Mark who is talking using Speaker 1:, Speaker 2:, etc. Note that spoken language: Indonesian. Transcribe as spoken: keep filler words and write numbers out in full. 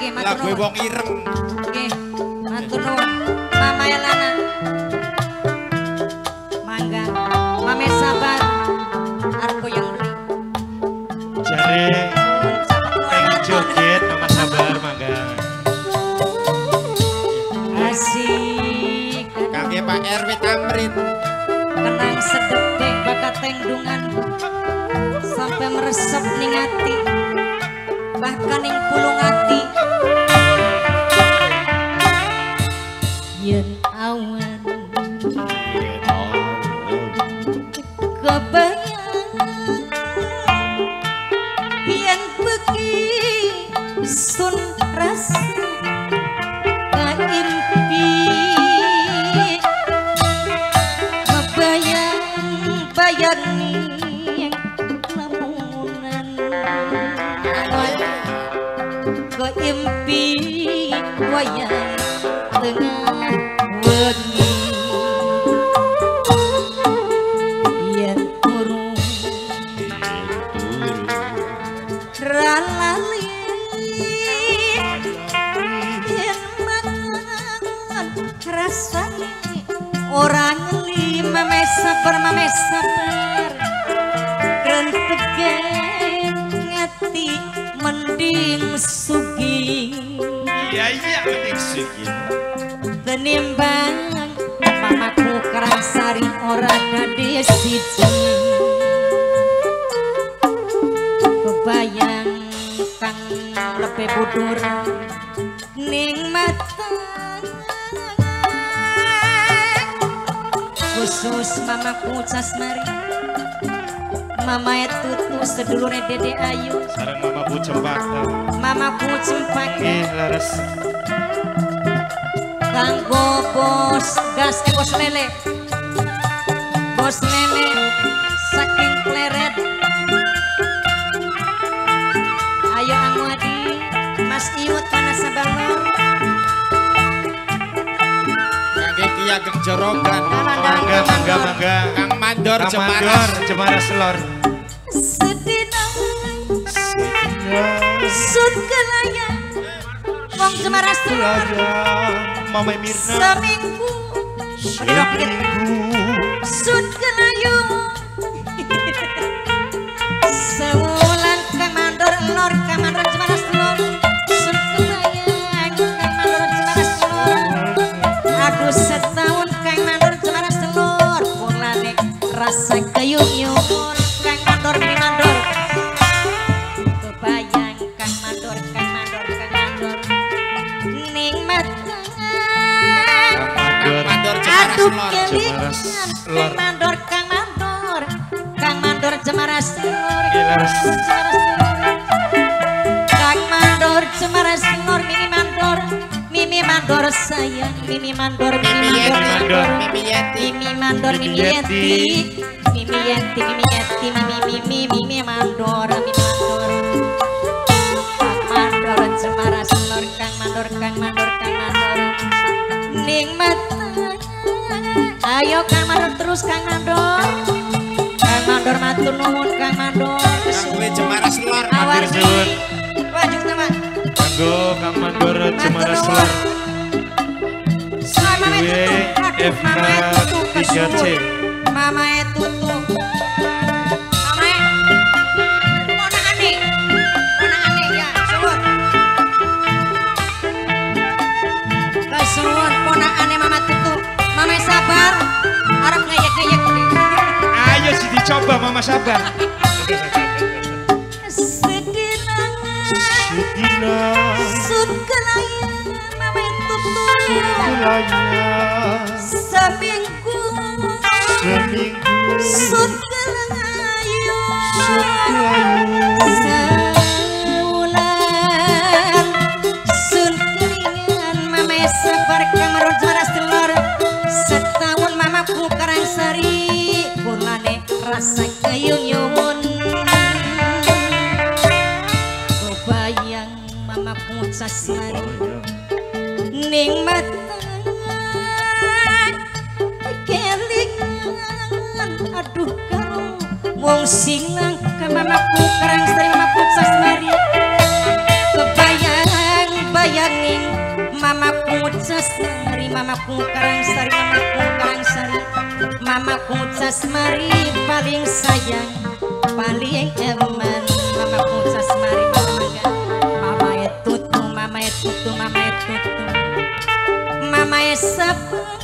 Speaker 1: nggih matur nuwun.
Speaker 2: Lagu wong ireng.
Speaker 1: Nggih, matur nuwun. Mama Elana. Mangga. Mame sabar. Arep yang beri.
Speaker 3: Jare pengen joget Mama sabar mangga.
Speaker 1: Asik.
Speaker 2: Kangge Pak R W Tamrin.
Speaker 1: Kenang sedek bakat tengdungan sampai meresep ning ati. Bahkan ning pulung ati. Yen awan kebayang yen beki sun rasa kaimpi kebayang bayang ning lamunan keimpi wayang tengah wengi yen urung ralali yen mangan rasane ora ngeli mame sabar mame sabar rentegen ngati mending sugih
Speaker 3: Iya iya mending sugih
Speaker 1: tenimbang mamaku Karangsari ora dadi siji kebayang kang lebih budur ning mata khusus mamaku Casmari mama Tutu sedulure Dede Ayu
Speaker 3: sareng Mama Bu Cempaka
Speaker 1: mamaku Cempaka
Speaker 3: nggih leres
Speaker 1: kanggo bos gas eh bos lele bos lele saking kleret ayo Angwadi Mas Iwut mana sabalor
Speaker 2: Kangge Ki Ageng Jorogan.
Speaker 3: mangga mangga mangga
Speaker 2: Kang Mandor
Speaker 3: Kang
Speaker 2: Jemaras.
Speaker 3: Mandor Jemaras Lor
Speaker 1: sedina sun kelaya wong Jemaras Lor
Speaker 3: Mama Mirna
Speaker 1: seminggu
Speaker 3: seminggu
Speaker 1: sun kelayu sewulan Kang Mandor Lor Kang Mandor Jemaras Lor sun kelayang Kang Mandor Jemaras Lor aduh setahun Kang Mandor Jemaras Lor mulane rasa kayung-yung Kang Mandor Mini Mandor kebayang Kang Mandor Kang Mandor Kang Mandor ning mata
Speaker 2: Kang Mandor Jemaras
Speaker 1: aduh
Speaker 2: Lor.
Speaker 1: kelingan
Speaker 3: Jemaras
Speaker 1: Kang
Speaker 3: Lor.
Speaker 1: Mandor Kang Mandor Kang Mandor Jemaras Lor
Speaker 3: Jelas.
Speaker 1: Jemaras Lor Kang Mandor Jemaras Lor Mimi Mandor Mimi Mandor sayang Mimi Mandor Mimi
Speaker 2: Mimi
Speaker 1: Mandor
Speaker 2: Yeti.
Speaker 1: Mandor
Speaker 2: Mimi Yeti.
Speaker 1: Mimi Mandor
Speaker 3: Mimi
Speaker 1: Mimi Yeti Mimi Yeti Mimi Yeti Mimi Mimi Mimi Mandor Mimi Mandor Kang Mandor Jemaras Lor Kang Mandor Kang Mandor Kang Mandor ning mata ayo Kang Mandor terus Kang Mandor Kang Mandor matur nuwun Kang Mandor
Speaker 2: Kangge Jemaras Lor.
Speaker 1: awar
Speaker 3: Nuwun.
Speaker 1: wajib nama
Speaker 3: kanggo Kang Mandor Jemaras Lor
Speaker 1: Mama Tutu
Speaker 3: F K tiga C
Speaker 1: Mama Tutu Mama ponakane ponakane ya suwun kasuwun ponakane Mama Tutu Mama sabar arep ngeyek-ngeyek
Speaker 3: ayo sih dicoba Mama sabar
Speaker 1: sedina
Speaker 3: sedina
Speaker 1: sun kelaya Mama Tutu
Speaker 3: kulanya
Speaker 1: seminggu
Speaker 3: seminggu
Speaker 1: sun kelaya
Speaker 3: selayu
Speaker 1: Sebulan sun kelingan mama sabar Kang Mandor Jemaras Lor setahun mamaku Karangsari kulane rasa kayung-yung kebayang mamaku Casmari ning mata kelingan aduh karo wong singang ka mamaku Karangsari mamaku Casmari kebayang nanging mamaku Casmari, mamaku Karangsari, mamaku Karangsari, mamaku Casmari paling sayang, paling eman, mamaku Casmari, mamaga, mama etutu, mama etutu, mama etutu, mama esap.